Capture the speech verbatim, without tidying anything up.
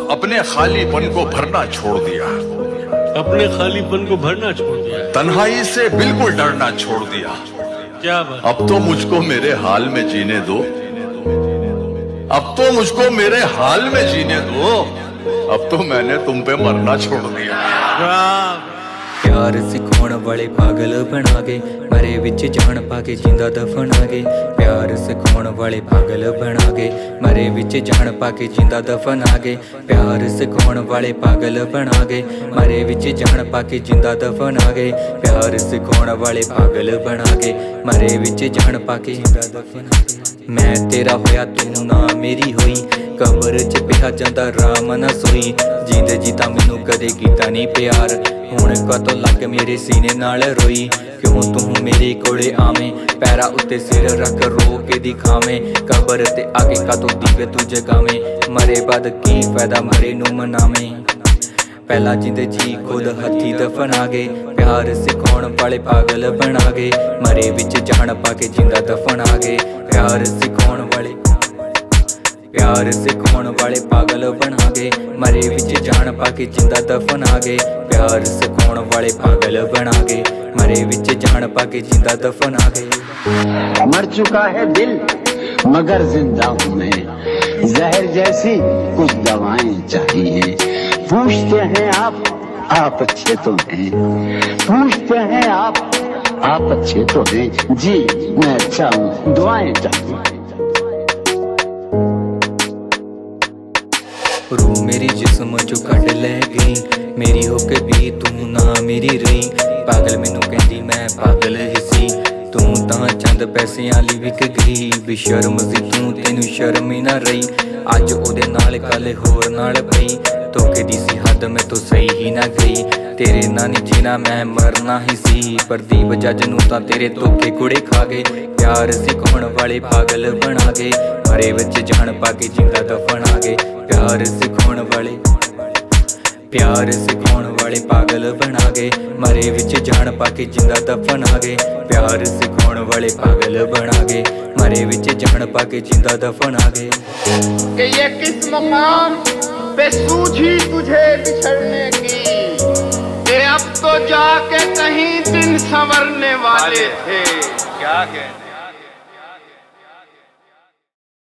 अपने खालीपन को भरना छोड़ दिया, अपने खालीपन को भरना छोड़ दिया, तन्हाई से बिल्कुल डरना छोड़ दिया। क्या बात। अब तो मुझको मेरे हाल में जीने दो, अब तो मुझको मेरे हाल में जीने दो, अब तो मैंने तुम पे मरना छोड़ दिया। प्यार सिखाने वाले पागल बना गए, मरे विच जान पाके जिंदा दफना गए। प्यार सिखाने वाले पागल बना गए, मरे विच जान पाके जिंदा दफना गए। प्यार सिखाने वाले पागल बना गए, मरे विच जान पाके जिंदा दफना गए। प्यार सिखाने वाले पागल बना गए, मरे विच जान पाके जिंदा दफना गए। मैं तेरा होया तू ना मेरी होई, कबर च पिया जांदा राम ना सोई। जींदे जीता मैनू कदे कीता नहीं प्यार, हुण कतों लग मेरे सीने नाल रोई। क्यों तू मेरे कोले आवें, पैरा उत्ते सिर रख रो के दिखावें। कबर ते आके कतों दीवे तू जगावें, मरे बाद की फायदा मरे नू मनावें। पहला जिंदे जी खुद हथी दफना गए, प्यार सिखाने वाले पागल बना गए। मरे विच जान पाके जिंदा दफना गए। प्यार सिखाने वाले प्यार सिखाने वाले पागल बना गए, मरे विच जान पाके जिंदा दफना गए। प्यार सिखाने वाले पागल बना गए, मरे विच जान पाके जिंदा दफना गए। मर चुका है दिल मगर जिंदा हूँ मैं, जहर जैसी कुछ दवाएं चाहिए। पूछते हैं आप आप अच्छे तो हैं, पूछते हैं आप आप अच्छे तो हैं। जी मैं अच्छा हूँ, दुआएं चाहिए। रू मेरी जिस्म जो कट ले गई, मेरी होके भी तू ना मेरी रही। पागल मैनू कहती मैं पागल हिसी, तू तां चंद पैसे आली विक गई। बेशर्म सी तू तेनू शर्म ही ना रही, अज ओदे नाल कल होर नाल पई। धोखे दी सी हद मैं तो सही ही ना गई, तेरे नाल नी जीना मैं मरना ही सी। प्रदीप जज नू तां तेरे धोखे कुड़े खा गए। प्यार सिखाने वाले पागल बना गए, मरे विच जान पाके जिंदा दफना गए। प्यार सिखाने वाले प्यार सिखाने वाले पागल बना गए, मरे विच जान पाके जिंदा दफना गए। प्यार सिखाने वाले पागल बना गए, मरे विच जान पाके जिंदा दफना गए। कि ये किस मकाम पे सूझी तुझे बिछड़ने की, कि अब तो जाके कहीं दिन संवरने वाले थे। क्या कहते